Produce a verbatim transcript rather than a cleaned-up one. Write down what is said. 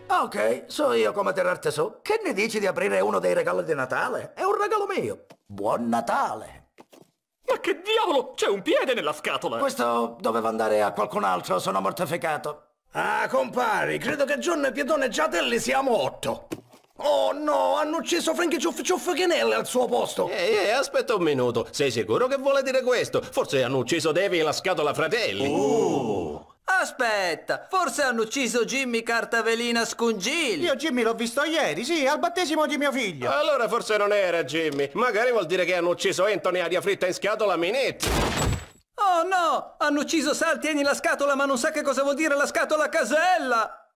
Ok, so io come tirarti su. Che ne dici di aprire uno dei regali di Natale? È un regalo mio. Buon Natale. Ma che diavolo? C'è un piede nella scatola! Questo doveva andare a qualcun altro, sono mortificato. Ah, compari, credo che John Piedone e Giatelli sia morto. Oh no, hanno ucciso Frankie Ciuff Ciuff Chinelli al suo posto. Ehi, ehi, aspetta un minuto. Sei sicuro che vuole dire questo? Forse hanno ucciso Davy e la scatola fratelli. Oh. Aspetta, forse hanno ucciso Jimmy Cartavelina Scungilli. Io Jimmy l'ho visto ieri, sì, al battesimo di mio figlio. Allora forse non era Jimmy. Magari vuol dire che hanno ucciso Anthony aria fritta in scatola Minette. Oh no, hanno ucciso Saltieni la scatola, ma non sa che cosa vuol dire la scatola casella.